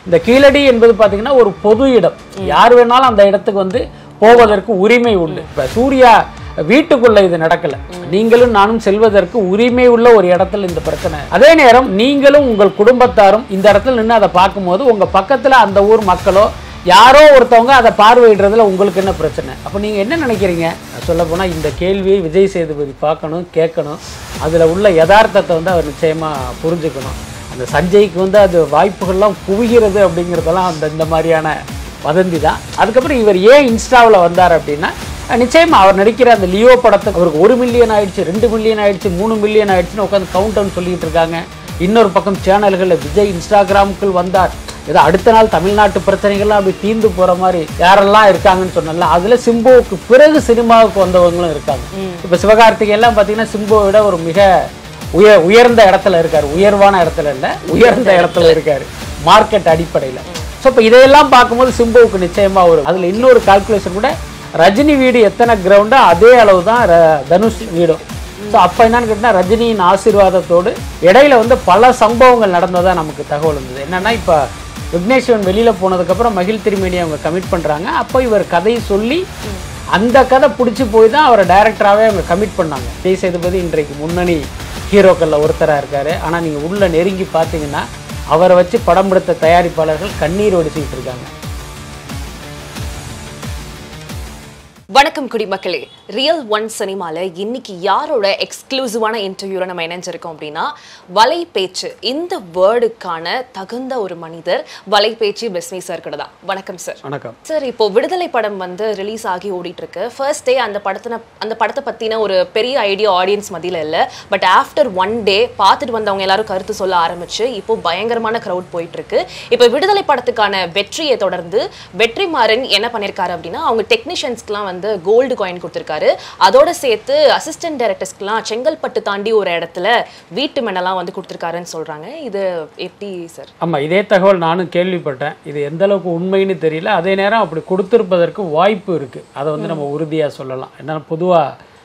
இந்த கீழடி என்பது பார்த்தீங்கன்னா ஒரு பொது இடம், யார் வேணாலும் அந்த இடத்துக்கு வந்து போவதற்கு உரிமை உண்டு. இப்போ சூர்யா வீட்டுக்குள்ள இது நடக்கல, நீங்களும் நானும் செல்வதற்கு உரிமை உள்ள ஒரு இடத்துல இந்த பிரச்சனை. அதே நேரம் நீங்களும் உங்கள் குடும்பத்தாரும் இந்த இடத்துல நின்று அதை பார்க்கும்போது உங்க பக்கத்துல அந்த ஊர் மக்களோ யாரோ ஒருத்தவங்க அதை பார்வையிடுறதுல உங்களுக்கு என்ன பிரச்சனை? அப்போ நீங்க என்ன நினைக்கிறீங்க? சொல்ல போனா இந்த கேள்வியை விஜய் சேதுபதி பார்க்கணும், கேட்கணும். அதுல உள்ள யதார்த்தத்தை வந்து அவர் நிச்சயமா புரிஞ்சுக்கணும். அந்த சஞ்சய்க்கு வந்து அது வாய்ப்புகள்லாம் குவிகிறது அப்படிங்கிறதெல்லாம் இந்த மாதிரியான வதந்தி தான். அதுக்கப்புறம் இவர் ஏன் இன்ஸ்டாவில் வந்தார் அப்படின்னா, நிச்சயமா அவர் நடிக்கிற அந்த லியோ படத்துக்கு அவருக்கு 1 மில்லியன் ஆயிடுச்சு, 2 மில்லியன் ஆயிடுச்சு, 3 மில்லியன் ஆயிடுச்சுன்னு உட்காந்து கவுண்ட் டவுன் சொல்லிட்டு இருக்காங்க. இன்னொரு பக்கம் சேனல்களில் விஜய் இன்ஸ்டாகிராமுக்குள் வந்தார், ஏதோ அடுத்த நாள் தமிழ்நாட்டு பிரச்சனைகள்லாம் அப்படி தீர்ந்து போற மாதிரி யாரெல்லாம் இருக்காங்கன்னு சொன்னால அதுல சிம்புவுக்கு பிறகு சினிமாவுக்கு வந்தவங்களும் இருக்காங்க. இப்ப சிவகார்த்திகேயன் எல்லாம் பாத்தீங்கன்னா சிம்புவை விட ஒரு மிக உயர்ந்த இடத்துல இருக்காரு, உயர்வான இடத்துல இல்ல, உயர்ந்த இடத்துல இருக்காரு மார்க்கெட் அடிப்படையில. ஸோ இப்போ இதையெல்லாம் பார்க்கும்போது சிம்புவுக்கு நிச்சயமா வரும். அதுல இன்னொரு கால்குலேஷன் கூட, ரஜினி வீடு எத்தனை கிரவுண்டோ அதே அளவு தான் தனுஷ் வீடும். ஸோ அப்போ என்னன்னு கேட்டால் ரஜினியின் ஆசீர்வாதத்தோடு இடையில வந்து பல சம்பவங்கள் நடந்ததாக நமக்கு தகவல் இருந்தது. என்னன்னா இப்போ விக்னேஸ்வரன் வெளியில் போனதுக்கப்புறம் மகிழ் திருமேனி அவங்க கமிட் பண்ணுறாங்க. அப்போ இவர் கதையை சொல்லி அந்த கதை பிடிச்சி போய் தான் அவரை டைரக்டராகவே அவங்க கமிட் பண்ணாங்க. விஜய் சேதுபதி இன்றைக்கு முன்னணி ஹீரோக்களில் ஒருத்தராக இருக்கார். ஆனால் நீங்கள் உள்ள நெருங்கி பார்த்தீங்கன்னா அவரை வச்சு படம் எடுத்த தயாரிப்பாளர்கள் கண்ணீர் வடிச்சிக்கிட்டு இருக்காங்க. வணக்கம் குடிமக்களே, ரியல் ஒன் சினிமால இன்னைக்கு யாரோட எக்ஸ்க்ளூசிவான இன்டர்வியூல நம்ம இணைஞ்சிருக்கோம் அப்படின்னா, வலை பேச்சு இந்த வேர்டுக்கான தகுந்த ஒரு மனிதர் வலை பேச்சு பிஸ்மி சார் கூட தான். வணக்கம் சார். வணக்கம் சார். இப்போ விடுதலை படம் வந்து ரிலீஸ் ஆகி ஓடிட்டு இருக்கு. ஃபர்ஸ்ட் டே அந்த படத்தை பத்தின ஒரு பெரிய ஐடியா ஆடியன்ஸ் மத்தியில இல்லை. பட் ஆஃப்டர் 1 டே பார்த்துட்டு வந்தவங்க எல்லாரும் கருத்து சொல்ல ஆரம்பிச்சு இப்போ பயங்கரமான க்ரௌட் போயிட்டு இருக்கு. இப்போ விடுதலை படத்துக்கான வெற்றியை தொடர்ந்து வெற்றிமாறன் என்ன பண்ணிருக்காரு அப்படின்னா, அவங்க டெக்னீஷியன்ஸ்க்குலாம் வந்து கோல்டு காயின் கொடுத்திருக்காரு. அதோட சேர்த்து அசிஸ்டன்ட் டைரக்டர்ஸ்க்குலாம் செங்கல்பட்டு தாண்டி ஒரு இடத்துல வீட்டு மனெல்லாம் வந்து கொடுத்திருக்காருன்னு சொல்றாங்க. இது எப்படி சார்? ஆமா, இதே தகவல் நானும் கேள்விப்பட்டேன். இது எந்த அளவுக்கு உண்மைன்னு தெரியல. அதே நேரம் அப்படி கொடுத்திருப்பதற்கு வாய்ப்பு இருக்கு, அதை வந்து நம்ம உறுதியா சொல்லலாம். ஏன்னா பொதுவா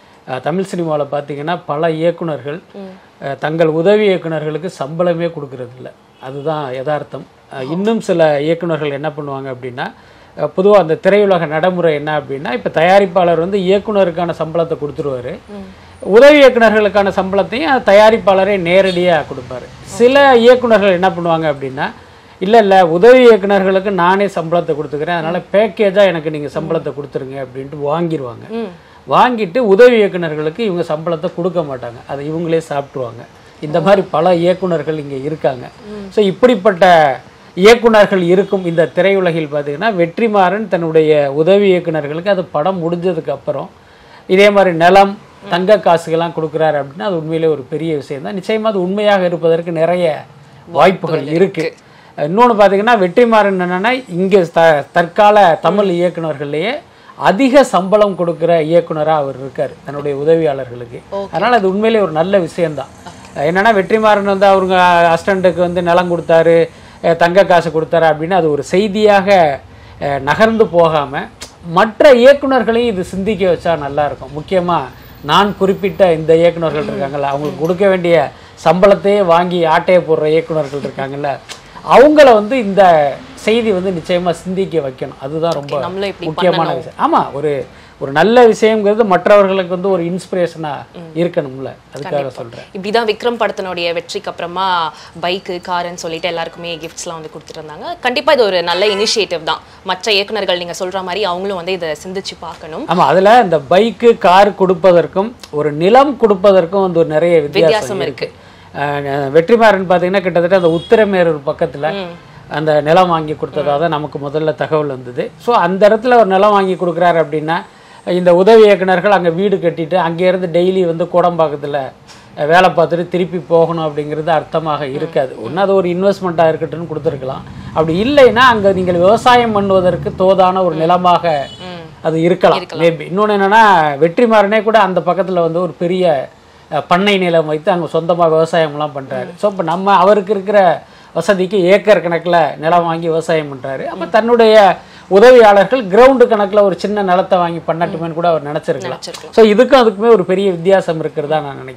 தமிழ் சினிமாவில் பார்த்தீங்கன்னா பல இயக்குனர்கள் தங்கள் உதவி இயக்குனர்களுக்கு சம்பளமே கொடுக்கறது இல்லை. அதுதான் யதார்த்தம். இன்னும் சில இயக்குனர்கள் என்ன பண்ணுவாங்க அப்படின்னா, பொதுவாக அந்த திரையுலக நடைமுறை என்ன அப்படின்னா, இப்போ தயாரிப்பாளர் வந்து இயக்குனருக்கான சம்பளத்தை கொடுத்துருவாரு, உதவி இயக்குனர்களுக்கான சம்பளத்தையும் தயாரிப்பாளரே நேரடியாக கொடுப்பாரு. சில இயக்குனர்கள் என்ன பண்ணுவாங்க அப்படின்னா, இல்லை உதவி இயக்குனர்களுக்கு நானே சம்பளத்தை கொடுத்துக்கிறேன், அதனால் பேக்கேஜாக எனக்கு நீங்கள் சம்பளத்தை கொடுத்துருங்க அப்படின்ட்டு வாங்கிடுவாங்க. வாங்கிட்டு உதவி இயக்குனர்களுக்கு இவங்க சம்பளத்தை கொடுக்க மாட்டாங்க, அதை இவங்களே சாப்பிட்ருவாங்க. இந்த மாதிரி பல இயக்குனர்கள் இங்கே இருக்காங்க. ஸோ இப்படிப்பட்ட இயக்குனர்கள் இருக்கும் இந்த திரையுலகில் பார்த்தீங்கன்னா, வெற்றிமாறன் தன்னுடைய உதவி இயக்குனர்களுக்கு அது படம் முடிஞ்சதுக்கு அப்புறம் இதே மாதிரி நிலம் தங்க காசுகள்லாம் கொடுக்குறாரு அப்படின்னா அது உண்மையிலே ஒரு பெரிய விஷயம் தான். நிச்சயமாக அது உண்மையாக இருப்பதற்கு நிறைய வாய்ப்புகள் இருக்கு. இன்னொன்று பார்த்தீங்கன்னா, வெற்றிமாறன் என்னன்னா இங்கே தற்கால தமிழ் இயக்குனர்கள்லேயே அதிக சம்பளம் கொடுக்குற இயக்குனராக அவர் இருக்கார் தன்னுடைய உதவியாளர்களுக்கு. அதனால் அது உண்மையிலே ஒரு நல்ல விஷயம்தான். என்னன்னா வெற்றிமாறன் வந்து அவங்க அசிஸ்டண்ட்டுக்கு வந்து நிலம் கொடுத்தாரு, தங்க காசு கொடுத்தாரு அப்படின்னு அது ஒரு செய்தியாக நகர்ந்து போகாமல் மற்ற இயக்குனர்களையும் இது சிந்திக்க வச்சா நல்லா இருக்கும். முக்கியமாக நான் குறிப்பிட்ட இந்த இயக்குனர்கள் இருக்காங்கல்ல, அவங்களுக்கு கொடுக்க வேண்டிய சம்பளத்தையே வாங்கி ஆட்டையை போடுற இயக்குனர்கள் இருக்காங்கல்ல, அவங்கள வந்து இந்த செய்தி வந்து நிச்சயமா சிந்திக்க வைக்கணும். அதுதான் ரொம்ப முக்கியமான விஷயம். ஆமா, ஒரு நல்ல விஷயம்ங்கிறது மற்றவர்களுக்கு வந்து ஒரு இன்ஸ்பிரேஷனா இருக்கணும்ல, அதுக்காக சொல்றேன். இப்படிதான் விக்ரம் படத்தினுடைய வெற்றிக்கு அப்புறமா பைக்கு காருன்னு சொல்லிட்டு எல்லாருக்குமே கிஃப்ட்ஸ்லாம் வந்து கொடுத்துட்டு இருந்தாங்க. கண்டிப்பா இது ஒரு நல்ல இனிஷியேட்டிவ் தான். மற்ற இயக்குனர்கள் நீங்க சொல்ற மாதிரி அவங்களும் வந்து இதை சிந்திச்சு பார்க்கணும். ஆமா, அதுல இந்த பைக்கு கார் கொடுப்பதற்கும் ஒரு நிலம் கொடுப்பதற்கும் வந்து ஒரு நிறைய வித்தியாசம் இருக்கு. வெற்றிமாறன் பாத்தீங்கன்னா கிட்டத்தட்ட அந்த உத்திரமேரூர் பக்கத்துல அந்த நிலம் வாங்கி கொடுத்ததாக தான் நமக்கு முதல்ல தகவல் வந்தது. ஸோ அந்த இடத்துல ஒரு நிலம் வாங்கி கொடுக்குறாரு அப்படின்னா, இந்த உதவி இயக்குனர்கள் அங்கே வீடு கட்டிட்டு அங்கேருந்து டெய்லி வந்து கோடம்பாக்கத்தில் வேலை பார்த்துட்டு திருப்பி போகணும் அப்படிங்கிறது அர்த்தமாக இருக்காது. ஒன்று அது ஒரு இன்வெஸ்ட்மெண்ட்டாக இருக்கட்டும்னு கொடுத்துருக்கலாம். அப்படி இல்லைன்னா அங்கே நீங்கள் விவசாயம் பண்ணுவதற்கு தோதான ஒரு நிலமாக அது இருக்கலாம் மேபி. இன்னொன்று என்னென்னா, வெற்றிமாறனே கூட அந்த பக்கத்தில் வந்து ஒரு பெரிய பண்ணை நிலம் வைத்து அங்கே சொந்தமாக விவசாயம்லாம் பண்ணுறாரு. ஸோ இப்போ நம்ம அவருக்கு இருக்கிற வசதிக்கு ஏக்கர் கணக்கில் நிலம் வாங்கி விவசாயம் பண்ணுறாரு. அப்போ தன்னுடைய உதவியாளர்கள் கிரவுண்டு கணக்கில் ஒரு சின்ன நிலத்தை வாங்கி பண்ணட்டுமேன்னு கூட அவர் நினச்சிருக்கலாம். ஸோ இதுக்கும் அதுக்குமே ஒரு பெரிய வித்தியாசம் இருக்கிறதா நான் நினைக்கிறேன்.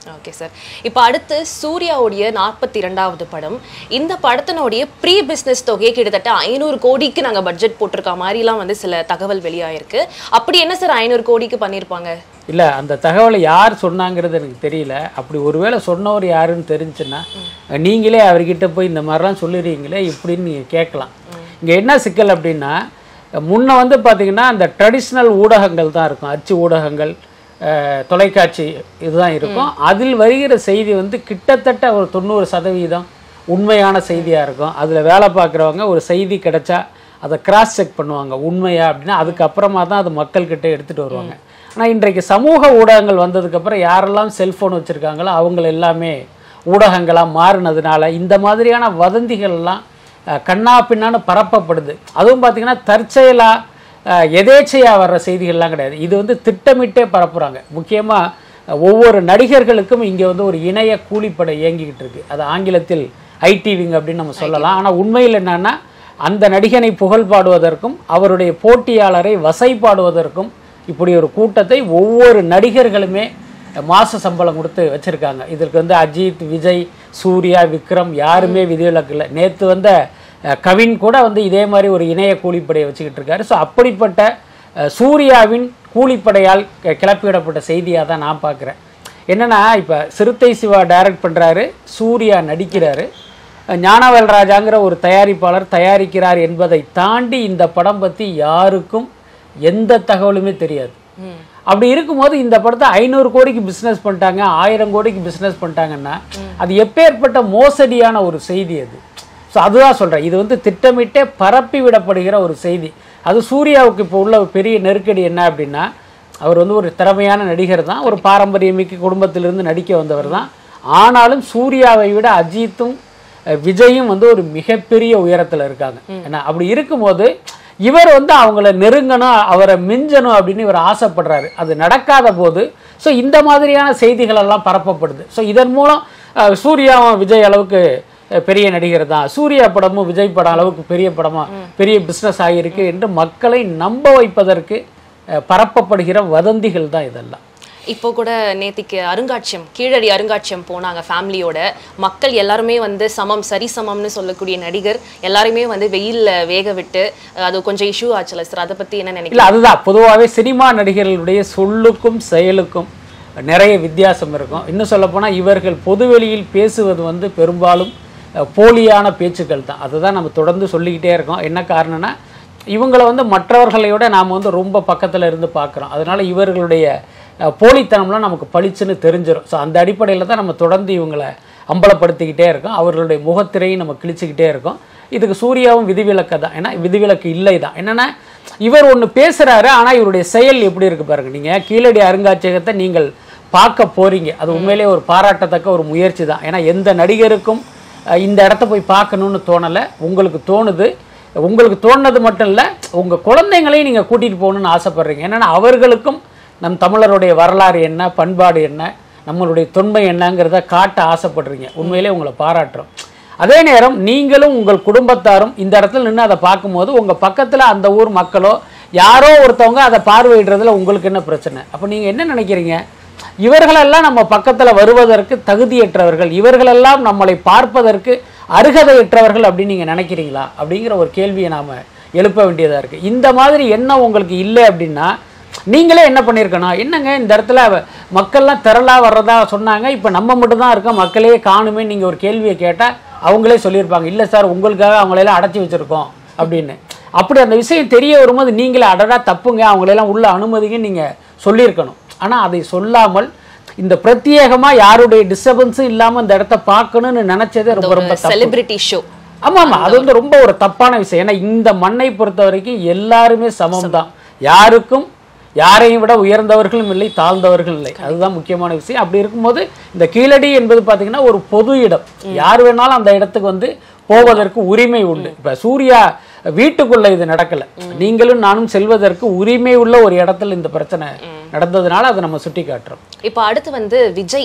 Okay sir. இப்போ அடுத்து சூர்யாவுடைய 42வது படம். இந்த படத்தினுடைய ப்ரீ பிஸ்னஸ் தொகையை கிட்டத்தட்ட 500 கோடிக்கு நாங்கள் பட்ஜெட் போட்டிருக்க மாதிரிலாம் வந்து சில தகவல் வெளியாயிருக்கு. அப்படி என்ன சார் 500 கோடிக்கு பண்ணியிருப்பாங்க? இல்லை, அந்த தகவலை யார் சொன்னாங்கிறது எனக்கு தெரியல. அப்படி ஒருவேளை சொன்னவர் யாருன்னு தெரிஞ்சுன்னா நீங்களே அவர்கிட்ட போய் இந்த மாதிரிலாம் சொல்லிடுறீங்களே இப்படின்னு நீங்கள் கேட்கலாம். இங்கே என்ன சிக்கல் அப்படின்னா, முன்ன வந்து பார்த்திங்கன்னா அந்த ட்ரெடிஷ்னல் ஊடகங்கள் தான் இருக்கும், அச்சு ஊடகங்கள், தொலைக்காட்சி இதுதான் இருக்கும். அதில் வருகிற செய்தி வந்து கிட்டத்தட்ட ஒரு 90% உண்மையான செய்தியாக இருக்கும். அதில் வேலை பார்க்குறவங்க ஒரு செய்தி கிடைச்சா அதை கிராஸ் செக் பண்ணுவாங்க, உண்மையா அப்படின்னா அதுக்கப்புறமா தான் அது மக்கள்கிட்ட எடுத்துகிட்டு வருவாங்க. ஆனால் இன்றைக்கு சமூக ஊடகங்கள் வந்ததுக்கப்புறம் யாரெல்லாம் செல்ஃபோன் வச்சுருக்காங்களோ அவங்க எல்லாமே ஊடகங்களாக மாறினதுனால இந்த மாதிரியான வதந்திகள்லாம் கண்ணா பின்னான்னு பரப்பப்படுது. அதுவும் பார்த்திங்கன்னா தற்செயலாக எதேச்சையாக வர்ற செய்திகள்லாம் கிடையாது. இது வந்து திட்டமிட்டே பரப்புகிறாங்க. முக்கியமாக ஒவ்வொரு நடிகர்களுக்கும் இங்கே வந்து ஒரு இணைய கூலிப்படை இயங்கிக்கிட்டு இருக்குது. அது ஆங்கிலத்தில் ஐடி விங் அப்படின்னு நம்ம சொல்லலாம். ஆனால் உண்மையில் என்னென்னா அந்த நடிகனை புகழ் பாடுவதற்கும் அவருடைய போட்டியாளரை வசைப்பாடுவதற்கும் இப்படி ஒரு கூட்டத்தை ஒவ்வொரு நடிகர்களுமே மாத சம்பளம் கொடுத்து வச்சுருக்காங்க. இதற்கு வந்து அஜித், விஜய், சூர்யா, விக்ரம் யாருமே விதிவிலக்கு இல்லை. நேற்று வந்த கவின் கூட வந்து இதே மாதிரி ஒரு இணைய கூலிப்படையை வச்சுக்கிட்டு இருக்காரு. ஸோ அப்படிப்பட்ட சூர்யாவின் கூலிப்படையால் கிளப்பிவிடப்பட்ட செய்தியாக தான் நான் பார்க்குறேன். என்னென்னா, இப்போ சிறுத்தை சிவா டைரக்ட் பண்ணுறாரு, சூர்யா நடிக்கிறாரு, ஞானவேல்ராஜாங்கிற ஒரு தயாரிப்பாளர் தயாரிக்கிறார் என்பதை தாண்டி இந்த படம் பற்றி யாருக்கும் எந்த தகவலுமே தெரியாது. அப்படி இருக்கும்போது இந்த படத்தை 500 கோடிக்கு பிஸ்னஸ் பண்ணிட்டாங்க, 1000 கோடிக்கு பிஸ்னஸ் பண்ணிட்டாங்கன்னா அது எப்பேற்பட்ட மோசடியான ஒரு செய்தி அது. ஸோ அதுதான் சொல்கிறேன், இது வந்து திட்டமிட்டே பரப்பி விடப்படுகிற ஒரு செய்தி. அது சூர்யாவுக்கு இப்போ உள்ள பெரிய நெருக்கடி என்ன அப்படின்னா, அவர் வந்து ஒரு திறமையான நடிகர் தான், ஒரு பாரம்பரியமிக்க குடும்பத்திலிருந்து நடிக்க வந்தவர் தான். ஆனாலும் சூர்யாவை விட அஜித்தும் விஜயும் வந்து ஒரு மிகப்பெரிய உயரத்தில் இருக்காங்க. ஏன்னா அப்படி இருக்கும்போது இவர் வந்து அவங்கள நெருங்கணும், அவரை மிஞ்சணும் அப்படின்னு இவர் ஆசைப்படுறாரு. அது நடக்காத போது ஸோ இந்த மாதிரியான செய்திகள் எல்லாம் பரப்பப்படுது. ஸோ இதன் மூலம் சூர்யாவும் விஜய் அளவுக்கு பெரிய நடிகர் தான், சூர்யா படமும் விஜய் படம் அளவுக்கு பெரிய படமாக பெரிய பிஸ்னஸ் ஆகியிருக்கு என்று மக்களை நம்ப வைப்பதற்கு பரப்பப்படுகிற வதந்திகள் தான் இதெல்லாம். இப்போ கூட நேத்திக்கு அருங்காட்சியம், கீழடி அருங்காட்சியம் போனாங்க ஃபேமிலியோட. மக்கள் எல்லாருமே வந்து சமம், சரி சமம்னு சொல்லக்கூடிய நடிகர் எல்லாருமே வந்து வெயிலில் வேக விட்டு அது கொஞ்சம் இஷ்யூ ஆச்சுல சார், அதை பற்றி என்ன நினைக்கிறீங்க? இல்லை, அதுதான் பொதுவாகவே சினிமா நடிகர்களுடைய சொல்லுக்கும் செயலுக்கும் நிறைய வித்தியாசம் இருக்கும். இன்னும் சொல்லப்போனால் இவர்கள் பொதுவெளியில் பேசுவது வந்து பெரும்பாலும் போலியான பேச்சுக்கள் தான். அதுதான் நம்ம தொடர்ந்து சொல்லிக்கிட்டே இருக்கோம். என்ன காரணம்னா, இவங்களை வந்து மற்றவர்களையோட நாம் வந்து ரொம்ப பக்கத்தில் இருந்து பார்க்குறோம். அதனால் இவர்களுடைய போலித்தனம்லாம் நமக்கு பளிச்சுன்னு தெரிஞ்சிடும். ஸோ அந்த அடிப்படையில் தான் நம்ம தொடர்ந்து இவங்களை அம்பலப்படுத்திக்கிட்டே இருக்கோம், அவர்களுடைய முகத்திரையும் நம்ம கிழிச்சிக்கிட்டே இருக்கோம். இதுக்கு சூர்யாவும் விதிவிலக்கு தான். ஏன்னா விதிவிலக்கு இல்லை தான். என்னென்னா, இவர் ஒன்று பேசுகிறாரு, ஆனால் இவருடைய செயல் எப்படி இருக்குது பாருங்கள். நீங்கள் கீழடி அருங்காட்சியகத்தை நீங்கள் பார்க்க போகிறீங்க, அது உண்மையிலே ஒரு பாராட்டத்தக்க ஒரு முயற்சி தான். ஏன்னா எந்த நடிகருக்கும் இந்த இடத்த போய் பார்க்கணுன்னு தோணலை, உங்களுக்கு தோணுது. உங்களுக்கு தோணுது மட்டும் இல்லை, உங்கள் குழந்தைங்களையும் நீங்கள் கூட்டிகிட்டு போகணுன்னு ஆசைப்பட்றீங்க. என்னென்னா அவர்களுக்கும் நம் தமிழருடைய வரலாறு என்ன, பண்பாடு என்ன, நம்மளுடைய தொன்மை என்னங்கிறத காட்ட ஆசைப்படுறீங்க. உண்மையிலே உங்களை பாராட்டுறோம். அதே நேரம் நீங்களும் உங்கள் குடும்பத்தாரும் இந்த இடத்துல நின்று அதை பார்க்கும்போது உங்கள் பக்கத்தில் அந்த ஊர் மக்களோ யாரோ ஒருத்தவங்க அதை பார்வையிடுறதுல உங்களுக்கு என்ன பிரச்சனை? அப்போ நீங்கள் என்ன நினைக்கிறீங்க? இவர்களெல்லாம் நம்ம பக்கத்தில் வருவதற்கு தகுதியற்றவர்கள், இவர்களெல்லாம் நம்மளை பார்ப்பதற்கு அருகதையற்றவர்கள் அப்படின்னு நீங்கள் நினைக்கிறீங்களா அப்படிங்கிற ஒரு கேள்வியை நாம் எழுப்ப வேண்டியதாக இருக்குது. இந்த மாதிரி எண்ணம் உங்களுக்கு இல்லை அப்படின்னா நீங்களே என்ன பண்ணியிருக்கணும்? என்னங்க இந்த இடத்துல மக்கள்லாம் திரளாக வர்றதா சொன்னாங்க, இப்போ நம்ம மட்டும்தான் இருக்கோம், மக்களே காணுமே நீங்கள் ஒரு கேள்வியை கேட்டால் அவங்களே சொல்லியிருப்பாங்க, இல்லை சார் உங்களுக்காக அவங்களெல்லாம் அடைச்சி வச்சுருக்கோம் அப்படின்னு. அப்படி அந்த விஷயம் தெரிய வரும்போது நீங்களே அடடா தப்புங்க, அவங்களெல்லாம் உள்ள அனுமதிங்க நீங்கள் சொல்லியிருக்கணும். ஆனால் அதை சொல்லாமல் இந்த பிரத்யேகமாக யாருடைய டிஸ்டர்பன்ஸும் இல்லாமல் இந்த இடத்த பார்க்கணும்னு நினச்சதே ரொம்ப ரொம்ப செலிபிரிட்டி ஷோ. ஆமாம், அது வந்து ரொம்ப ஒரு தப்பான விஷயம். ஏன்னா இந்த மண்ணை பொறுத்த வரைக்கும் எல்லாருமே சமம் தான், யாருக்கும் யாரையும் விட உயர்ந்தவர்களும் இல்லை, தாழ்ந்தவர்களும் இல்லை. அதுதான் முக்கியமான விஷயம். அப்படி இருக்கும்போது இந்த கீழடி என்பது பார்த்தீங்கன்னா ஒரு பொது இடம், யார் வேணாலும் அந்த இடத்துக்கு வந்து போவதற்கு உரிமை உண்டு. இப்போ சூர்யா வீட்டுக்குள்ள இது நடக்கல, நீங்களும் நானும் செல்வதற்கு உரிமை உள்ள ஒரு இடத்துல இந்த பிரச்சனை நடந்ததுனால அதை நம்ம சுட்டி காட்டுறோம். இப்போ அடுத்து வந்து விஜய்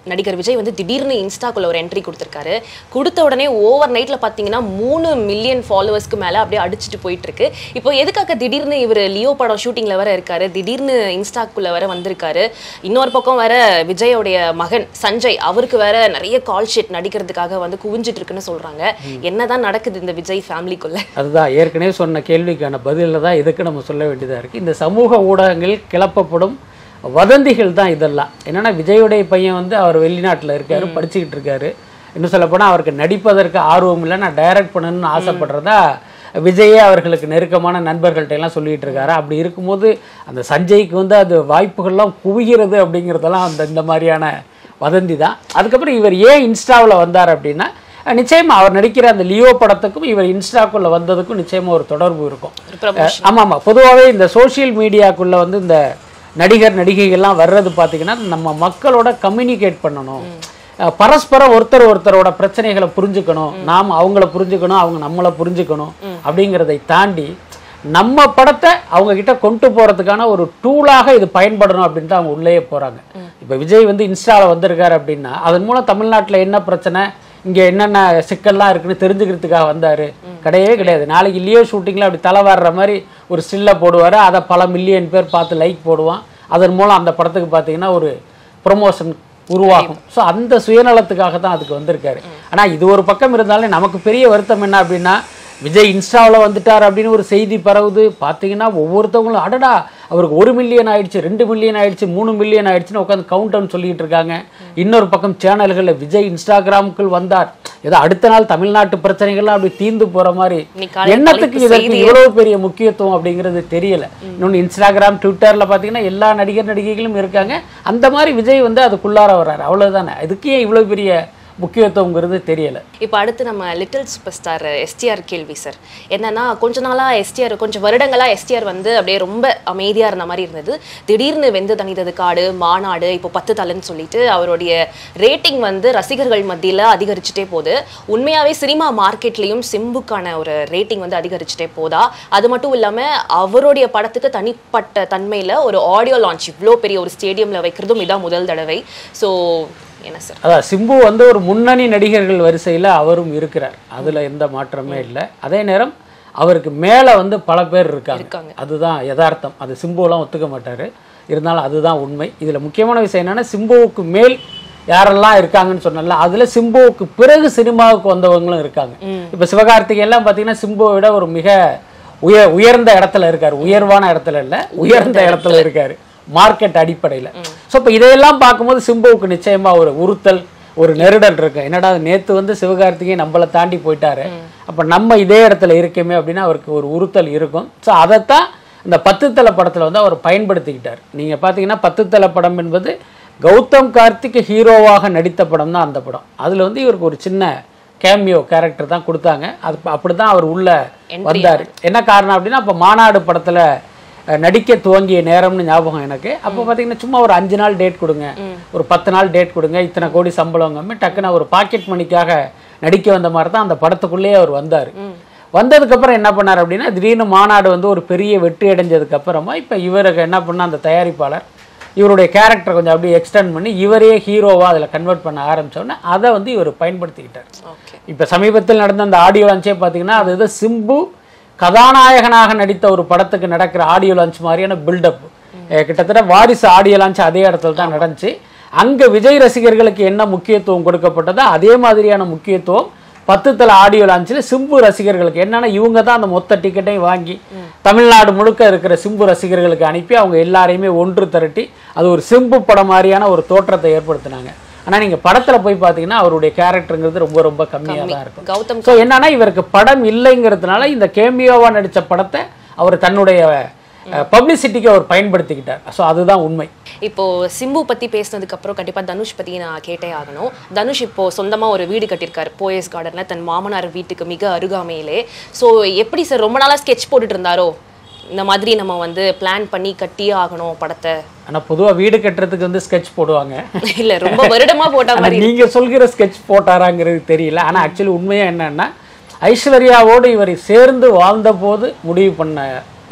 நடிகர் விஜய் வந்து திடீர்னு இன்ஸ்டாக்குள்ள ஒரு என்ட்ரி கொடுத்துருக்காரு. கொடுத்த உடனே ஓவர் நைட்ல பார்த்தீங்கன்னா 3 மில்லியன் ஃபாலோவர்ஸ்க்கு மேலே அப்படியே அடிச்சுட்டு போயிட்டு இருக்கு. இப்போ எதுக்காக திடீர்னு இவர் லியோ படம் ஷூட்டிங்ல வர இருக்காரு, திடீர்னு இன்ஸ்டாக்குள்ள வர வந்திருக்காரு. இன்னொரு பக்கம் வேற விஜயோடைய மகன் சஞ்சய் அவருக்கு வேற நிறைய கால் ஷீட் நடிக்கிறதுக்காக வந்து குவிஞ்சிட்டு இருக்குன்னு சொல்றாங்க. என்னதான் நடக்குது இந்த விஜய் ஃபேமிலிக்குள்ள? அதுதான் ஏற்கனவே சொன்ன கேள்விக்கான பதில தான் இதுக்கு நம்ம சொல்ல வேண்டியதா இருக்கு. இந்த சமூக ஊடகங்கள் கிளப்பப்படும் வதந்திகள் தான் இதெல்லாம். என்னன்னா விஜயோடைய பையன் வந்து அவர் வெளிநாட்டில் இருக்காரு, படிச்சுக்கிட்டு இருக்காரு. இன்னும் சொல்லப்போனால் அவருக்கு நடிப்பதற்கு ஆர்வம் இல்லை, நான் டைரக்ட் பண்ணணும்னு ஆசைப்படுறதா விஜயே அவர்களுக்கு நெருக்கமான நண்பர்கள்ட்ட எல்லாம் சொல்லிட்டு இருக்காரு. அப்படி இருக்கும்போது அந்த சஞ்சய்க்கு வந்து அது வாய்ப்புகள்லாம் குவிகிறது அப்படிங்கிறதெல்லாம் இந்த மாதிரியான வதந்தி தான். அதுக்கப்புறம் இவர் ஏன் இன்ஸ்டாவில் வந்தார் அப்படின்னா, நிச்சயமா அவர் நடிக்கிற அந்த லியோ படத்துக்கும் இவர் இன்ஸ்டாக்குள்ள வந்ததுக்கும் நிச்சயமா ஒரு தொடர்பு இருக்கும். ஆமாம், பொதுவாகவே இந்த சோசியல் மீடியாக்குள்ள வந்து இந்த நடிகர் நடிகைகள்லாம் வர்றது பார்த்தீங்கன்னா நம்ம மக்களோட கம்யூனிகேட் பண்ணணும், பரஸ்பரம் ஒருத்தரோட பிரச்சனைகளை புரிஞ்சுக்கணும், நாம் அவங்கள புரிஞ்சுக்கணும், அவங்க நம்மளை புரிஞ்சுக்கணும் அப்படிங்கிறதை தாண்டி நம்ம படத்தை அவங்க கிட்ட கொண்டு போறதுக்கான ஒரு டூலாக இது பயன்படணும் அப்படின்னு தான் அவங்க உள்ளே போறாங்க. இப்போ விஜய் வந்து இன்ஸ்டாவில் வந்திருக்காரு அப்படின்னா அதன் மூலம் தமிழ்நாட்டில் என்ன பிரச்சனை, இங்கே என்னென்ன சிக்கல்லாம் இருக்குன்னு தெரிஞ்சுக்கிறதுக்காக வந்தார் கிடையவே கிடையாது. நாளைக்கு லியோ ஷூட்டிங்கில் அப்படி தலை வர்ற மாதிரி ஒரு ஸ்டில்லை போடுவார், அதை பல மில்லியன் பேர் பார்த்து லைக் போடுவான், அதன் மூலம் அந்த படத்துக்கு பார்த்தீங்கன்னா ஒரு ப்ரொமோஷன் உருவாகும். ஸோ அந்த சுயநலத்துக்காக தான் அதுக்கு வந்திருக்காரு. ஆனால் இது ஒரு பக்கம் இருந்தாலும் நமக்கு பெரிய வருத்தம் என்ன அப்படின்னா, விஜய் இன்ஸ்டாவில் வந்துட்டார் அப்படின்னு ஒரு செய்தி பரவுது. பார்த்தீங்கன்னா ஒவ்வொருத்தவங்களும் அடடா அவருக்கு 1 மில்லியன் ஆயிடுச்சு, 2 மில்லியன் ஆயிடுச்சு, 3 மில்லியன் ஆயிடுச்சுன்னு உட்காந்து கவுண்ட் டவுன் சொல்லிட்டு இருக்காங்க. இன்னொரு பக்கம் சேனல்களில் விஜய் இன்ஸ்டாகிராமுக்குள் வந்தார், ஏதோ அடுத்த நாள் தமிழ்நாட்டு பிரச்சனைகள்லாம் அப்படி தீர்ந்து போற மாதிரி. என்னத்துக்கு இதற்கு இவ்வளவு பெரிய முக்கியத்துவம் அப்படிங்கிறது தெரியல. இன்னொன்று இன்ஸ்டாகிராம் ட்விட்டர்ல பார்த்தீங்கன்னா எல்லா நடிகர் நடிகைகளும் இருக்காங்க, அந்த மாதிரி விஜய் வந்து அதுக்குள்ளார வர்றாரு, அவ்வளவுதானே. அதுக்கே இவ்வளவு பெரிய முக்கியத்துவங்கிறது தெரியல. இப்போ அடுத்து நம்ம லிட்டில் சூப்பர் ஸ்டார் எஸ்டிஆர் கேள்வி சார். என்னன்னா கொஞ்ச நாளாக எஸ்டிஆர், கொஞ்சம் வருடங்களாக எஸ்டிஆர் வந்து அப்படியே ரொம்ப அமைதியாக இருந்த மாதிரி இருந்தது. திடீர்னு வெந்து தணிந்தது காடு, மாநாடு, இப்போ 10 தலைன்னு சொல்லிட்டு அவருடைய ரேட்டிங் வந்து ரசிகர்கள் மத்தியில் அதிகரிச்சுட்டே போகுது. உண்மையாகவே சினிமா மார்க்கெட்லேயும் சிம்புக்கான ஒரு ரேட்டிங் வந்து அதிகரிச்சுட்டே போதா? அது மட்டும் இல்லாமல் அவருடைய படத்துக்கு தனிப்பட்ட தன்மையில் ஒரு ஆடியோ லான்ச் இவ்வளோ பெரிய ஒரு ஸ்டேடியமில் வைக்கிறதும் இதான் முதல் தடவை. ஸோ என்ன சார்? அதான் சிம்பு வந்து ஒரு முன்னணி நடிகர்கள் வரிசையில் அவரும் இருக்கிறார், அதில் எந்த மாற்றமே இல்லை. அதே நேரம் அவருக்கு மேலே வந்து பல பேர் இருக்காங்க, அதுதான் யதார்த்தம். அது சிம்புவெல்லாம் ஒத்துக்க மாட்டார், இருந்தாலும் அதுதான் உண்மை. இதில் முக்கியமான விஷயம் என்னென்னா, சிம்புவுக்கு மேல் யாரெல்லாம் இருக்காங்கன்னு சொன்னால அதில் சிம்புவுக்கு பிறகு சினிமாவுக்கு வந்தவங்களும் இருக்காங்க. இப்போ சிவகார்த்திகேயன்லாம் பார்த்தீங்கன்னா சிம்புவை விட ஒரு மிக உயர்ந்த இடத்துல இருக்கார், உயர்வான இடத்துல இல்லை, உயர்ந்த இடத்துல இருக்கார் மார்க்கெட் அடிப்படையில். ஸோ இப்போ இதையெல்லாம் பார்க்கும்போது சிம்புவுக்கு நிச்சயமா ஒரு உறுத்தல், ஒரு நெருடல் இருக்கு. என்னடா நேற்று வந்து சிவகார்த்திகேயன் நம்மளை தாண்டி போயிட்டாரு, அப்போ நம்ம இதே இடத்துல இருக்கமே அப்படின்னு அவருக்கு ஒரு உறுத்தல் இருக்கும். ஸோ அதைத்தான் இந்த 10 தலை படத்தில் வந்து அவர் பயன்படுத்திக்கிட்டார். நீங்கள் பார்த்தீங்கன்னா 10 தலை படம் என்பது கௌதம் கார்த்திக் ஹீரோவாக நடித்த படம் தான் அந்த படம். அதில் வந்து இவருக்கு ஒரு சின்ன கேமியோ கேரக்டர் தான் கொடுத்தாங்க. அது அப்படி தான் அவர் உள்ள வந்தார். என்ன காரணம் அப்படின்னா, அப்போ மாநாடு படத்தில் நடிக்க துவங்கிய நேரம்னு ஞாபகம் எனக்கு. அப்போ பார்த்தீங்கன்னா சும்மா ஒரு 5 நாள் டேட் கொடுங்க, ஒரு 10 நாள் டேட் கொடுங்க, இத்தனை கோடி சம்பளங்க, டக்குன்னு ஒரு பாக்கெட் மணிக்காக நடிக்க வந்த மாதிரி தான் அந்த படத்துக்குள்ளேயே அவர் வந்தார். வந்ததுக்கப்புறம் என்ன பண்ணார் அப்படின்னா, திடீர்னு மாநாடு வந்து ஒரு பெரிய வெற்றி அடைஞ்சதுக்கு அப்புறமா இப்போ இவருக்கு என்ன பண்ணால் அந்த தயாரிப்பாளர் இவருடைய கேரக்டரை கொஞ்சம் அப்படியே எக்ஸ்டெண்ட் பண்ணி இவரே ஹீரோவாக அதில் கன்வெர்ட் பண்ண ஆரம்பித்தோன்னே அதை வந்து இவர் பயன்படுத்திக்கிட்டார். இப்போ சமீபத்தில் நடந்த அந்த ஆடியோ லான்ச்சே பார்த்தீங்கன்னா அது சிம்பு கதாநாயகனாக நடித்த ஒரு படத்துக்கு நடக்கிற ஆடியோ லான்ச் மாதிரியான பில்டப். கிட்டத்தட்ட வாரிசு ஆடியோ லான்ச் அதே இடத்துல தான் நடந்துச்சு. அங்கே விஜய் ரசிகர்களுக்கு என்ன முக்கியத்துவம் கொடுக்கப்பட்டதோ அதே மாதிரியான முக்கியத்துவம் 10 தலை ஆடியோ லான்ச்சில் சிம்பு ரசிகர்களுக்கு. என்னன்னா இவங்க தான் அந்த மொத்த டிக்கெட்டையும் வாங்கி தமிழ்நாடு முழுக்க இருக்கிற சிம்பு ரசிகர்களுக்கு அனுப்பி அவங்க எல்லாரையுமே ஒன்று திரட்டி அது ஒரு சிம்பு படம் மாதிரியான ஒரு தோற்றத்தை ஏற்படுத்தினாங்க. ஆனால் நீங்கள் படத்தில் போய் பார்த்தீங்கன்னா அவருடைய கேரக்டருங்கிறது ரொம்ப ரொம்ப கம்மியாக தான் இருக்கும். ஸோ என்னன்னா இவருக்கு படம் இல்லைங்கிறதுனால இந்த கேமியோவா நடித்த படத்தை அவர் தன்னுடைய பப்ளிசிட்டிக்கு அவர் பயன்படுத்திக்கிட்டார். ஸோ அதுதான் உண்மை. இப்போ சிம்பு பற்றி பேசினதுக்கு அப்புறம் கண்டிப்பாக தனுஷ் பற்றி நான் கேட்டே ஆகணும். தனுஷ் இப்போ சொந்தமாக ஒரு வீடு கட்டியிருக்காரு போயஸ் கார்டனில், தன் மாமனார் வீட்டுக்கு மிக அருகாமையிலே. ஸோ எப்படி சார் ரொம்ப நாளாக ஸ்கெட்ச் போட்டுட்டு இருந்தாரோ இந்த மாதிரி நம்ம வந்து பிளான் பண்ணி கட்டியே ஆகணும் படத்தை? ஆனால் பொதுவாக வீடு கட்டுறதுக்கு வந்து ஸ்கெட்ச் போடுவாங்க, இல்லை ரொம்ப வருடமாக போட்ட மாதிரி. நீங்கள் சொல்கிற ஸ்கெட்ச் போட்டாராங்கிறது தெரியல. ஆனால் ஆக்சுவலி உண்மையாக என்னன்னா ஐஸ்வர்யாவோடு இவர் சேர்ந்து வாழ்ந்த போது முடிவு பண்ண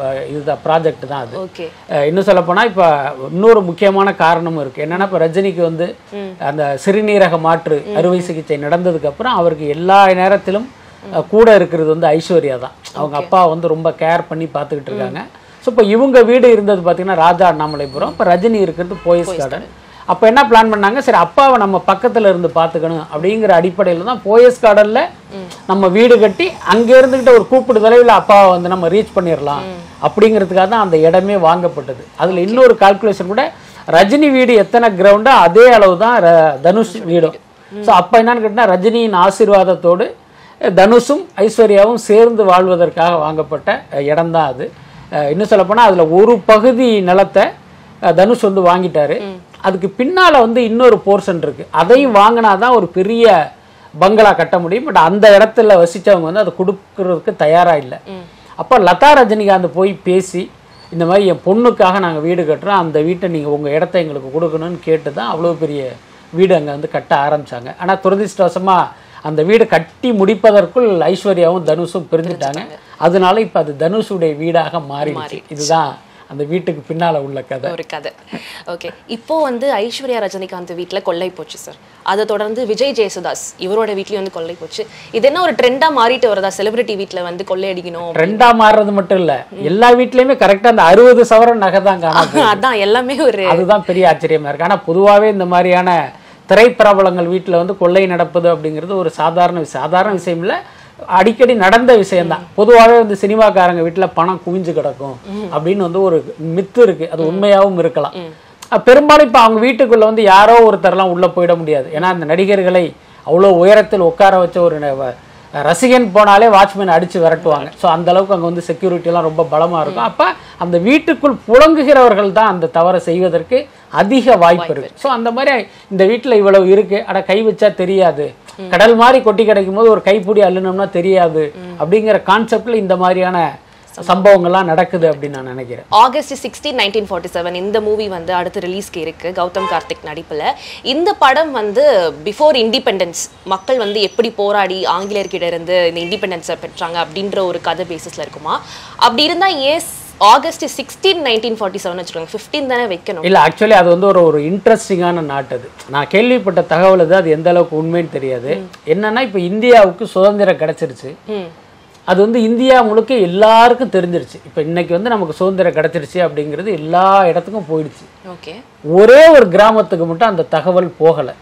இதுதான் ப்ராஜெக்ட் தான் அது. ஓகே. இன்னும் சொல்லப்போனால் இப்போ இன்னொரு முக்கியமான காரணமும் இருக்குது. என்னென்னா இப்போ ரஜினிக்கு வந்து அந்த சிறுநீரக மாற்று அறுவை சிகிச்சை நடந்ததுக்கப்புறம் அவருக்கு எல்லா நேரத்திலும் கூட இருக்கிறது வந்து ஐஸ்வர்யா தான். அவங்க அப்பா வந்து ரொம்ப கேர் பண்ணி பார்த்துக்கிட்டு இருக்காங்க. ஸோ இப்போ இவங்க வீடு இருந்தது பார்த்தீங்கன்னா ராஜா அண்ணாமலைபுரம், இப்போ ரஜினி இருக்கிறது போயஸ் கார்டன். அப்போ என்ன பிளான் பண்ணாங்க, சரி அப்பாவை நம்ம பக்கத்தில் இருந்து பார்த்துக்கணும் அப்படிங்கிற அடிப்படையில் தான் போயஸ் கார்டனில் நம்ம வீடு கட்டி அங்கே இருந்துக்கிட்ட ஒரு கூப்பிடு தொலைவில் அப்பாவை வந்து நம்ம ரீச் பண்ணிடலாம் அப்படிங்கிறதுக்காக தான் அந்த இடமே வாங்கப்பட்டது. அதில் இன்னொரு கால்குலேஷன் கூட, ரஜினி வீடு எத்தனை கிரவுண்டோ அதே அளவு தான் தனுஷ் வீடும். ஸோ அப்போ என்னன்னு கேட்டால் ரஜினியின் ஆசீர்வாதத்தோடு தனுஷும் ஐஸ்வர்யாவும் சேர்ந்து வாழ்வதற்காக வாங்கப்பட்ட இடம் தான் அது. இன்னும் சொல்லப்போனால் அதில் ஒரு பகுதி நிலத்தை தனுஷ் வந்து வாங்கிட்டாரு. அதுக்கு பின்னால் வந்து இன்னொரு போர்ஷன் இருக்குது, அதையும் வாங்கினா தான் ஒரு பெரிய பங்களா கட்ட முடியும். பட் அந்த இடத்துல வசித்தவங்க வந்து அதை கொடுக்கறதுக்கு தயாராக இல்லை. அப்போ லதா ரஜினிகாந்த் போய் பேசி இந்த மாதிரி என் பொண்ணுக்காக நாங்கள் வீடு கட்டுறோம், அந்த வீட்டை நீங்கள் உங்கள் இடத்த எங்களுக்கு கொடுக்கணும்னு கேட்டு தான் அவ்வளோ பெரிய வீடு அங்கே வந்து கட்ட ஆரம்பித்தாங்க. ஆனால் துரதிர்ஷ்டவசமாக அந்த வீடு கட்டி முடிப்பதற்குள் ஐஸ்வர்யாவும் தனுஷும் பிரிஞ்சுட்டாங்க. அதனால இப்போ அது தனுஷுடைய வீடாக மாறிடுச்சு. இதுதான் அந்த வீட்டுக்கு பின்னால் உள்ள கதை, ஒரு கதை. ஓகே. இப்போ வந்து ஐஸ்வர்யா ரஜினிகாந்த் வீட்டில் கொள்ளை போச்சு சார். அதை தொடர்ந்து விஜய் ஜெயசுதாஸ் இவரோட வீட்லேயும் வந்து கொள்ளை போச்சு. இது என்ன ஒரு ட்ரெண்டாக மாறிட்டு வருதா, செலிபிரிட்டி வீட்டில் வந்து கொள்ளை அடிக்கணும்? ட்ரெண்டாக மாறுறது மட்டும் இல்லை, எல்லா வீட்லேயுமே கரெக்டாக அந்த 60 சவரன் நகை தான் காணும். அதான் எல்லாமே ஒரு அதுதான் பெரிய ஆச்சரியமா இருக்கு. ஆனால் பொதுவாகவே இந்த மாதிரியான திரைப்பிரபலங்கள் வீட்டில் வந்து கொள்ளை நடப்பது அப்படிங்கிறது ஒரு சாதாரண விஷயம் இல்லை, அடிக்கடி நடந்த விஷயம்தான். பொதுவாகவே வந்து சினிமாக்காரங்க வீட்டில் பணம் குவிஞ்சு கிடக்கும் அப்படின்னு வந்து ஒரு மித்து இருக்கு, அது உண்மையாகவும் இருக்கலாம். பெரும்பாலும் இப்போ அவங்க வீட்டுக்குள்ள வந்து யாரோ ஒருத்தர்லாம் உள்ள போயிட முடியாது. ஏன்னா அந்த நடிகர்களை அவ்வளோ உயரத்தில் உட்கார வச்ச ஒரு ரசிகன் போனாலே வாட்ச்மேன் அடிச்சு விரட்டுவாங்க. ஸோ அந்த அளவுக்கு அங்கே வந்து செக்யூரிட்டிலாம் ரொம்ப பலமாக இருக்கும். அப்போ அந்த வீட்டுக்குள் புழங்குகிறவர்கள் தான் அந்த தவறை செய்வதற்கு அதிக வாய்ப்பு இருக்கு. ஸோ அந்த மாதிரி இந்த வீட்டில் இவ்வளவு இருக்கு, அட கை வச்சா தெரியாது, கடல் மாதிரி கொட்டி கிடைக்கும் போது ஒரு கைப்பிடி அள்ளுனோம்னா தெரியாது அப்படிங்கிற கான்செப்ட்ல இந்த மாதிரியான சம்பவங்கள்லாம் நடக்குது அப்படின்னு நான் நினைக்கிறேன். ஆகஸ்ட் 16, 1947 இந்த மூவி வந்து அடுத்து ரிலீஸ்க்கு இருக்கு, கௌதம் கார்த்திக் நடிப்புல. இந்த படம் வந்து பிஃபோர் இண்டிபெண்டன்ஸ் மக்கள் வந்து எப்படி போராடி ஆங்கிலேயர்கிட்ட இருந்து இந்த இண்டிபெண்டன்ஸை பெற்றாங்க அப்படின்ற ஒரு கதை பேசிஸ்ல இருக்குமா? அப்படி இருந்தா ஆகஸ்ட் 16, 1947 வச்சுக்கோங்க, 15 தானே வைக்கணும்? இல்லை, ஆக்சுவலி அது வந்து ஒரு இன்ட்ரெஸ்டிங்கான நாட்டு. அது நான் கேள்விப்பட்ட தகவல் அது எந்த அளவுக்கு உண்மைன்னு தெரியாது. என்னன்னா இப்போ இந்தியாவுக்கு சுதந்திரம் கிடைச்சிருச்சு, அது வந்து இந்தியா முழுக்க எல்லாருக்கும் தெரிஞ்சிருச்சு. இப்போ இன்னைக்கு வந்து நமக்கு சுதந்திரம் கிடைச்சிருச்சு அப்படிங்கிறது எல்லா இடத்துக்கும் போயிடுச்சு. ஓகே. ஒரே ஒரு கிராமத்துக்கு மட்டும் அந்த தகவல் போகலை.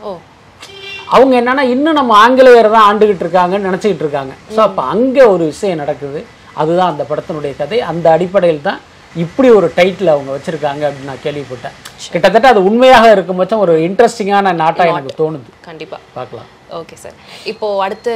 அவங்க என்னன்னா இன்னும் நம்ம ஆங்கிலேயர் தான் ஆண்டுகிட்டு இருக்காங்கன்னு நினச்சிக்கிட்டு இருக்காங்க. ஸோ அப்போ அங்கே ஒரு விஷயம் நடக்குது, அதுதான் அந்த படத்தினுடைய கதை. அந்த அடிப்படையில் தான் இப்படி ஒரு டைட்டில் அவங்க வச்சிருக்காங்க அப்படின்னு நான் கேள்விப்பட்டேன். கிட்டத்தட்ட அது உண்மையாக இருக்கும் பட்சம் ஒரு இன்ட்ரெஸ்டிங்கான நாட்டாக எனக்கு தோணுது. கண்டிப்பாக பார்க்கலாம். Okay sir. இப்போ அடுத்து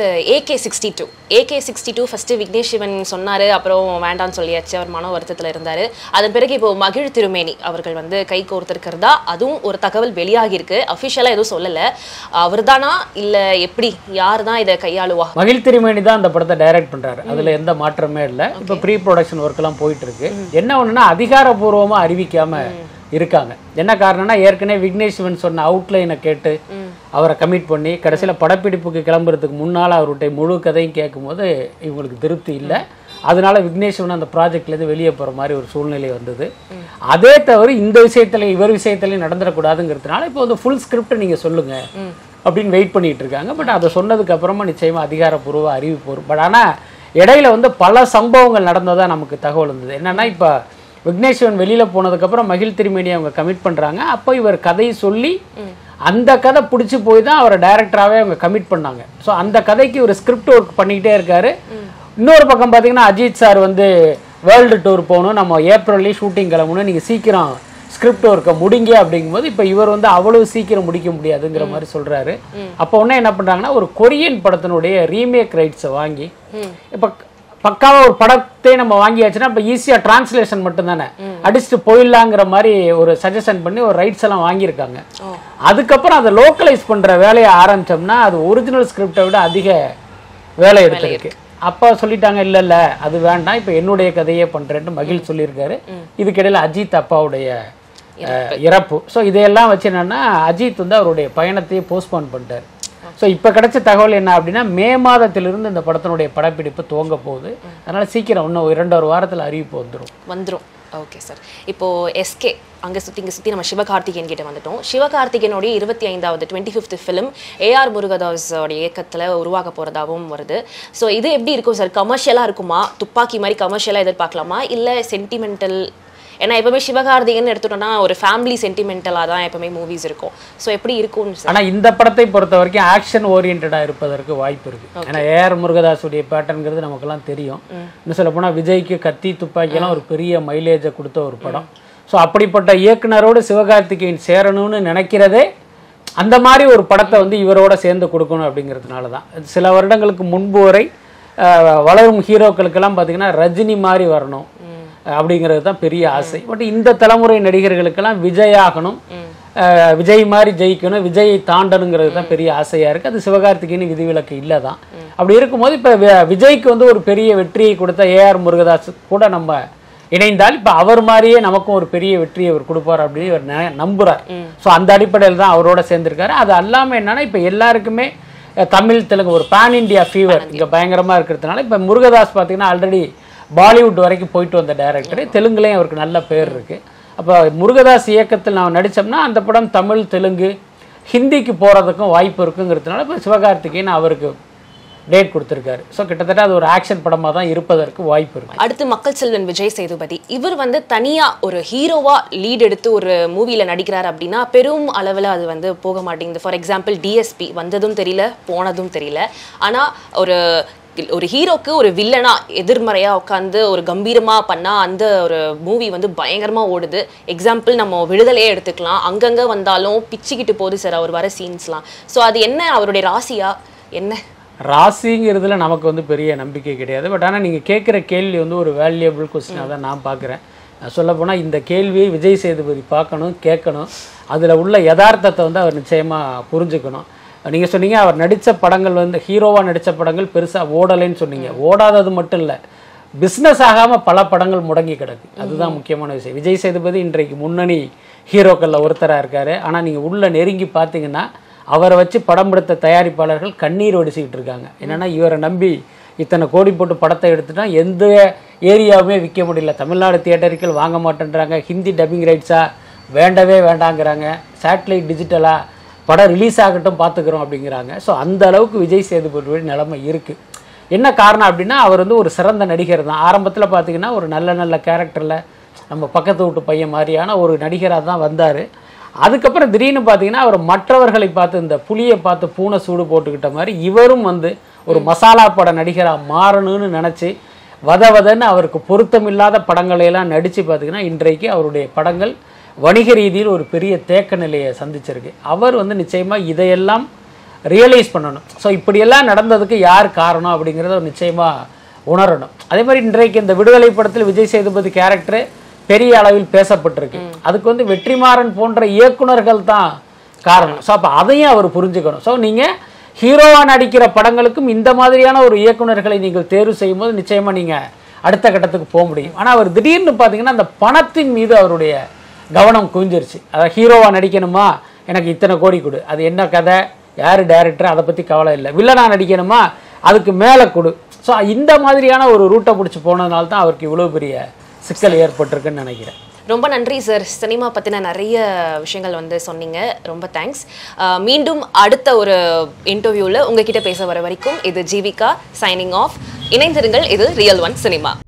AK62 ஃபர்ஸ்ட் விக்னேஷ் சிவன் சொன்னாரு, அப்புறம் வேண்டான்னு சொல்லியாச்சு, அவர் மன வருத்தத்தில் இருந்தாரு. அதன் பிறகு இப்போ மகிழ் திருமேனி அவர்கள் வந்து கை கோர்த்திருக்கிறதா அதுவும் ஒரு தகவல் வெளியாகி இருக்கு. அஃபிஷியலாக எதுவும் சொல்லலை, அவர் தானா இல்லை எப்படி, யார் தான் இதை கையாளுவா? மகிழ் திருமேனி தான் அந்த படத்தை டைரக்ட் பண்றாரு, அதுல எந்த மாற்றமே இல்லை. இப்போ ப்ரீ ப்ரொடக்ஷன் ஒர்க் எல்லாம் போயிட்டு இருக்கு. என்ன ஒண்ணுன்னா அதிகாரப்பூர்வமா அறிவிக்காம இருக்காங்க. என்ன காரணம்னா ஏற்கனவே விக்னேஷ் சிவன் சொன்ன அவுட்லைனை கேட்டு அவரை கமிட் பண்ணி கடைசியில் படப்பிடிப்புக்கு கிளம்புறதுக்கு முன்னால் அவருடைய முழு கதையும் கேட்கும்போது இவங்களுக்கு திருப்தி இல்லை. அதனால விக்னேஷ் சிவன் அந்த ப்ராஜெக்ட்லேருந்து வெளியே போகிற மாதிரி ஒரு சூழ்நிலை வந்தது. அதே தவிர இந்த விஷயத்துல இவர் விஷயத்துலையும் நடந்துடக்கூடாதுங்கிறதுனால இப்போ வந்து ஃபுல் ஸ்கிரிப்ட் நீங்கள் சொல்லுங்க அப்படின்னு வெயிட் பண்ணிட்டு இருக்காங்க. பட் அதை சொன்னதுக்கு அப்புறமா நிச்சயமாக அதிகாரப்பூர்வ அறிவிப்பு வரும். பட் ஆனால் இடையில வந்து பல சம்பவங்கள் நடந்ததாக நமக்கு தகவல் இருந்தது. என்னன்னா இப்போ விக்னேஷ் சிவன் வெளியில் போனதுக்கப்புறம் மகிழ் திருமேனி அவங்க கமிட் பண்ணுறாங்க. அப்போ இவர் கதையை சொல்லி அந்த கதை பிடிச்சி போய் தான் அவரை டைரக்டராகவே அவங்க கமிட் பண்ணாங்க. ஸோ அந்த கதைக்கு ஒரு ஸ்கிரிப்ட் ஒர்க் பண்ணிக்கிட்டே இருக்காரு. இன்னொரு பக்கம் பார்த்தீங்கன்னா அஜித் சார் வந்து வேர்ல்டு டூர் போகணும், நம்ம ஏப்ரல்லே ஷூட்டிங் கிளம்பணும், நீங்கள் சீக்கிரம் ஸ்கிரிப்ட் ஒர்க்கை முடிங்க அப்படிங்கும்போது இப்போ இவர் வந்து அவ்வளவு சீக்கிரம் முடிக்க முடியாதுங்கிற மாதிரி சொல்கிறாரு. அப்போ ஒன்று என்ன பண்ணுறாங்கன்னா ஒரு கொரியன் படத்தினுடைய ரீமேக் ரைட்ஸை வாங்கி இப்போ பக்காவாக ஒரு படத்தை நம்ம வாங்கியாச்சுன்னா இப்போ ஈஸியாக டிரான்ஸ்லேஷன் மட்டும் தானே அடிச்சுட்டு போயிடலாங்கிற மாதிரி ஒரு சஜஷன் பண்ணி ஒரு ரைட்ஸ் எல்லாம் வாங்கியிருக்காங்க. அதுக்கப்புறம் அதை லோக்கலைஸ் பண்ணுற வேலையை ஆரம்பித்தோம்னா அது ஒரிஜினல் ஸ்கிரிப்டை விட அதிக வேலை எடுத்துருக்கு. அப்போ சொல்லிட்டாங்க இல்லை இல்லை அது வேண்டாம், இப்போ என்னுடைய கதையே பண்ணுறேன்னு மகிழ் சொல்லியிருக்காரு. இதுக்கிடையில் அஜித் அப்பாவுடைய இறப்பு. ஸோ இதையெல்லாம் வச்சு என்னன்னா அஜித் வந்து அவருடைய பயணத்தையே போஸ்ட்போன் பண்ணிட்டார். ஸோ இப்போ கிடைச்ச தகவல் என்ன அப்படின்னா மே மாதத்திலிருந்து இந்த படத்தினுடைய படப்பிடிப்பு துவங்க போகுது. அதனால் சீக்கிரம் இன்னும் 2 வாரத்தில் அறிவிப்பு வந்துடும். Okay sir. இப்போது எஸ்கே அங்கே சுற்றி நம்ம சிவகார்த்திகேயன் கிட்ட வந்துட்டோம். சிவகார்த்திகேயனுடைய 25வது 25th ஃபிலிம் ஏஆர் முருகதாஸோடைய இயக்கத்தில் உருவாக போகிறதாகவும் வருது. ஸோ இது எப்படி இருக்கும் சார்? கமர்ஷியலாக இருக்குமா? துப்பாக்கி மாதிரி கமர்ஷியலாக எதிர்பார்க்கலாமா, இல்லை சென்டிமெண்டல்? ஏன்னா எப்பவுமே சிவகார்த்திகேயன் எடுத்துட்டோம்னா ஒரு ஃபேமிலி சென்டிமெண்டலாக தான் எப்பவுமே மூவிஸ் இருக்கும். ஸோ எப்படி இருக்கும் சார்? ஆனால் இந்த படத்தை பொறுத்த வரைக்கும் ஆக்ஷன் ஓரியன்டாக இருப்பதற்கு வாய்ப்பு இருக்குது. ஏன்னா ஏஆர் முருகதாஸுடைய பேட்டர்னுங்கிறது நமக்கெல்லாம் தெரியும். இன்னும் சொல்ல போனால் விஜய்க்கு கத்தி துப்பாக்கியெல்லாம் ஒரு பெரிய மைலேஜை கொடுத்த ஒரு படம். ஸோ அப்படிப்பட்ட இயக்குனரோடு சிவகார்த்திகேயன் சேரணும்னு நினைக்கிறதே அந்த மாதிரி ஒரு படத்தை வந்து இவரோட சேர்ந்து கொடுக்கணும் அப்படிங்கிறதுனால தான். சில வருடங்களுக்கு முன்பு வரை வளரும் ஹீரோக்களுக்கெல்லாம் பார்த்தீங்கன்னா ரஜினி மாதிரி வரணும் அப்படிங்கிறது தான் பெரிய ஆசை. பட் இந்த தலைமுறை நடிகர்களுக்கெல்லாம் விஜய் ஆகணும், விஜய் மாதிரி ஜெயிக்கணும், விஜயை தாண்டணுங்கிறது தான் பெரிய ஆசையாக இருக்குது. அது சிவகார்த்திகேயன் விதிவிலக்கு இல்லை தான். அப்படி இருக்கும்போது இப்போ விஜய்க்கு வந்து ஒரு பெரிய வெற்றியை கொடுத்த ஏஆர் முருகதாஸ் கூட நம்ம இணைந்தால் இப்போ அவர் மாதிரியே நமக்கும் ஒரு பெரிய வெற்றியை அவர் கொடுப்பார் அப்படின்னு இவர் நம்புகிறார். ஸோ அந்த அடிப்படையில் தான் அவரோட சேர்ந்துருக்காரு. அது அல்லாமல் என்னன்னா இப்போ எல்லாருக்குமே தமிழ் தெலுங்கு ஒரு பேன் இண்டியா ஃபீவர் இங்கே பயங்கரமாக இருக்கிறதுனால இப்போ முருகதாஸ் பார்த்தீங்கன்னா ஆல்ரெடி பாலிவுட் வரைக்கும் போயிட்டு வந்த டைரக்டர், தெலுங்குலேயும் அவருக்கு நல்ல பேர் இருக்குது. அப்போ முருகதாஸ் இயக்கத்தில் நான் நடித்தோம்னா அந்த படம் தமிழ் தெலுங்கு ஹிந்திக்கு போகிறதுக்கும் வாய்ப்பு இருக்குங்கிறதுனால இப்போ சிவகார்த்திகேயன் அவருக்கு டேட் கொடுத்துருக்காரு. ஸோ கிட்டத்தட்ட அது ஒரு ஆக்ஷன் படமாக தான் இருப்பதற்கு வாய்ப்பு இருக்கு. அடுத்து மக்கள் செல்வன் விஜய் சேதுபதி, இவர் வந்து தனியாக ஒரு ஹீரோவாக லீட் எடுத்து ஒரு மூவியில் நடிக்கிறார் அப்படின்னா பெரும் அளவில் அது வந்து போக மாட்டேங்குது. ஃபார் எக்ஸாம்பிள் டிஎஸ்பி வந்ததும் தெரியல போனதும் தெரியல. ஆனால் ஒரு ஹீரோக்கு ஒரு வில்லனா எதிர்மறையாக உட்காந்து ஒரு கம்பீரமாக பண்ணால் அந்த ஒரு மூவி வந்து பயங்கரமாக ஓடுது. எக்ஸாம்பிள் நம்ம விடுதலையே எடுத்துக்கலாம். அங்கங்கே வந்தாலும் பிச்சுக்கிட்டு போகுது சார் அவர் வர சீன்ஸ்லாம். ஸோ அது என்ன அவருடைய ராசியா என்ன? ராசிங்கிறதுல நமக்கு வந்து பெரிய நம்பிக்கை கிடையாது. பட் ஆனால் நீங்கள் கேட்குற கேள்வி வந்து ஒரு வேல்யூபிள் கொஸ்டினாக தான் நான் பார்க்குறேன். சொல்லப்போனால் இந்த கேள்வியை விஜய் சேதுபதி பார்க்கணும், கேட்கணும். அதில் உள்ள யதார்த்தத்தை வந்து அவர் நிச்சயமாக புரிஞ்சுக்கணும். நீங்கள் சொன்னீங்க அவர் நடித்த படங்கள் வந்து ஹீரோவாக நடித்த படங்கள் பெருசாக ஓடலைன்னு சொன்னீங்க. ஓடாதது மட்டும் இல்லை, பிஸ்னஸ் ஆகாமல் பல படங்கள் முடங்கி கிடக்கு. அதுதான் முக்கியமான விஷயம். விஜய் சேதுபதி இன்றைக்கு முன்னணி ஹீரோக்களில் ஒருத்தராக இருக்கார். ஆனால் நீங்கள் உள்ளே நெருங்கி பார்த்தீங்கன்னா அவரை வச்சு படம் எடுத்த தயாரிப்பாளர்கள் கண்ணீர் வடிச்சுக்கிட்டு இருக்காங்க. என்னென்னா இவரை நம்பி இத்தனை கோடி போட்டு படத்தை எடுத்துட்டா எந்த ஏரியாவுமே விற்க முடியல. தமிழ்நாடு தியேட்டர்கள் வாங்க மாட்டேன்றாங்க. ஹிந்தி டப்பிங் ரைட்ஸாக வேண்டவே வேண்டாங்கிறாங்க. சேட்டலைட் டிஜிட்டலாக படம் ரிலீஸ் ஆகட்டும் பார்த்துக்கிறோம் அப்படிங்கிறாங்க. ஸோ அந்த அளவுக்கு விஜய் சேதுபதியோட நிலைமை இருக்குது. என்ன காரணம் அப்படின்னா அவர் வந்து ஒரு சிறந்த நடிகர் தான். ஆரம்பத்தில் பார்த்திங்கன்னா ஒரு நல்ல நல்ல கேரக்டரில் நம்ம பக்கத்து வீட்டு பையன் மாதிரியான ஒரு நடிகராக தான் வந்தார். அதுக்கப்புறம் திடீர்னு பார்த்தீங்கன்னா அவர் மற்றவர்களை பார்த்து இந்த புளியை பார்த்து பூனை சூடு போட்டுக்கிட்ட மாதிரி இவரும் வந்து ஒரு மசாலா பட நடிகராக மாறணும்னு நினச்சி வதன்னு அவருக்கு பொருத்தமில்லாத படங்களையெல்லாம் நடித்து பார்த்திங்கன்னா இன்றைக்கு அவருடைய படங்கள் வணிக ரீதியில் ஒரு பெரிய தேக்க நிலையை சந்திச்சிருக்கு. அவர் வந்து நிச்சயமாக இதையெல்லாம் ரியலைஸ் பண்ணணும். ஸோ இப்படியெல்லாம் நடந்ததுக்கு யார் காரணம் அப்படிங்கிறத அவர் நிச்சயமாக உணரணும். அதே மாதிரி இன்றைக்கு இந்த விடுதலை படத்தில் விஜய் சேதுபதி கேரக்டர் பெரிய அளவில் பேசப்பட்டிருக்கு. அதுக்கு வந்து வெற்றிமாறன் போன்ற இயக்குனர்கள் தான் காரணம். ஸோ அப்போ அதையும் அவர் புரிஞ்சுக்கணும். ஸோ நீங்கள் ஹீரோவாக நடிக்கிற படங்களுக்கும் இந்த மாதிரியான ஒரு இயக்குனர்களை நீங்கள் தேர்வு செய்யும் போது நிச்சயமாக நீங்கள் அடுத்த கட்டத்துக்கு போக முடியும். ஆனால் அவர் திடீர்னு பார்த்தீங்கன்னா அந்த பணத்தின் மீது அவருடைய கவனம் குவிஞ்சிருச்சு. அதாவது ஹீரோவாக நடிக்கணுமா, எனக்கு இத்தனை கோடி கொடு, அது என்ன கதை, யார் டைரக்டர், அதை பற்றி கவலை இல்லை. வில்லனாக நடிக்கணுமா, அதுக்கு மேலே கொடு. ஸோ இந்த மாதிரியான ஒரு ரூட்டை பிடிச்சி போனதுனால தான் அவருக்கு இவ்வளோ பெரிய சிக்கல் ஏற்பட்டிருக்குன்னு நினைக்கிறேன். ரொம்ப நன்றி சார். சினிமா பற்றின நிறைய விஷயங்கள் வந்து சொன்னீங்க. ரொம்ப தேங்க்ஸ். மீண்டும் அடுத்த ஒரு இன்டர்வியூவில் உங்ககிட்ட பேச வர வரைக்கும் இது ஜீவிகா சைனிங் ஆஃப். இணைந்திருங்கள். இது ரியல் ஒன் சினிமா.